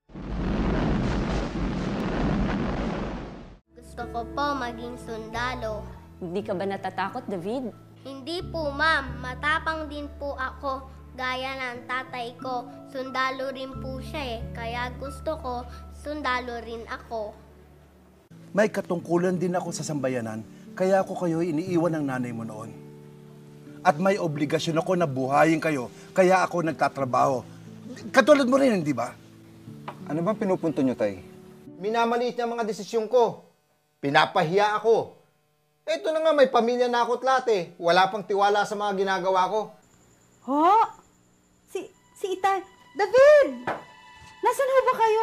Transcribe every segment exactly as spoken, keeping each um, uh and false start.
Gusto ko po maging sundalo. Hindi ka ba natatakot, David? Hindi po, ma'am. Matapang din po ako. Gaya ng tatay ko. Sundalo rin po siya eh. Kaya gusto ko, sundalo rin ako. May katungkulan din ako sa sambayanan, kaya ako kayo iniiwan ng nanay mo noon. At may obligasyon ako na buhayin kayo, kaya ako nagtatrabaho. Katulad mo rin, hindi ba? Ano bang pinupunto nyo, Tay? Minamaliit niya ang mga desisyon ko. Pinapahiya ako. Eto na nga, may pamilya na ako't lahat eh. Wala pang tiwala sa mga ginagawa ko. Ho? Si, si Itay. David! Nasaan ho ba kayo?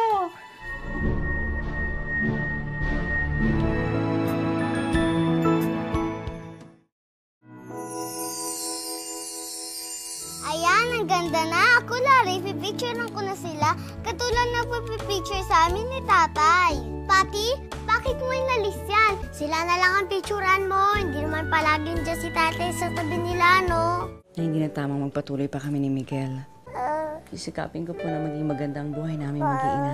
Ayan, ang ganda na. Ako, Larry, pipicturean ko na sila. Katulad na pipicture sa amin ni tatay. Pati, bakit mo inalis yan? Sila na lang ang picturean mo. Hindi naman palaging dyan si tatay sa tabi nila, no? Na hindi na tamang magpatuloy pa kami ni Miguel. Sisikapin ko po na maging maganda ang buhay namin mag-iina.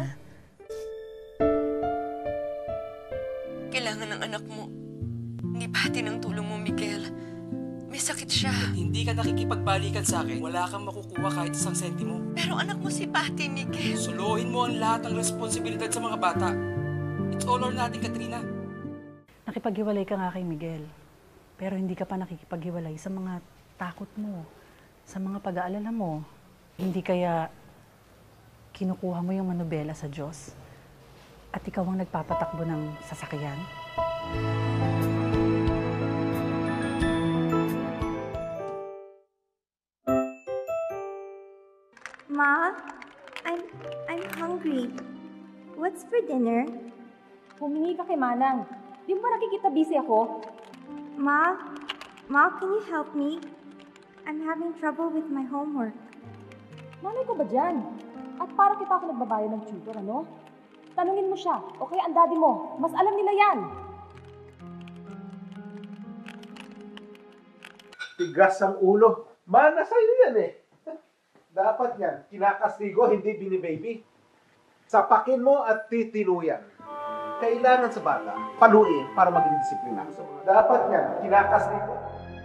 Kailangan ng anak mo. Hindi pati ng tulong mo, Miguel. May sakit siya. Hindi ka nakikipagbalikan sa akin, wala kang makukuha kahit isang sentimo. Pero anak mo si Patty, Miguel. Suluhin mo ang lahat ng responsibilidad sa mga bata. It's all or nothing, Katrina. Nakipaghiwalay ka nga kay Miguel. Pero hindi ka pa nakikipaghiwalay sa mga takot mo, sa mga pag-aalala mo. Hindi kaya kinukuha mo yung manobela sa Diyos at ikaw ang nagpapatakbo ng sasakyan? Ma, I'm, I'm hungry. What's for dinner? Humingi ka kay Manang. Di mo ba nakikita busy ako? Ma, Ma, can you help me? I'm having trouble with my homework. Malay ko ba dyan? At para kita ako nagbabayad ng tutor, ano? Tanungin mo siya, o kaya ang daddy mo. Mas alam nila yan. Tigas ang ulo. Mana sa'yo yan eh. Dapat yan, kinakastigo, hindi binibaby. Sapakin mo at titinuyan. Kailangan sa bata, paluin para maging disiplina. Dapat yan, kinakastigo.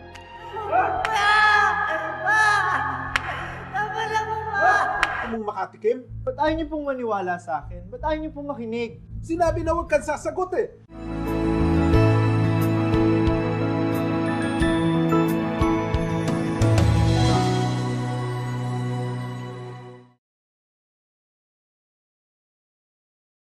Kung makatikim, Ba't ayaw niyo pong maniwala sa akin? Ba't ayaw niyo pong makinig? sinabi na huwag kang sasagot eh.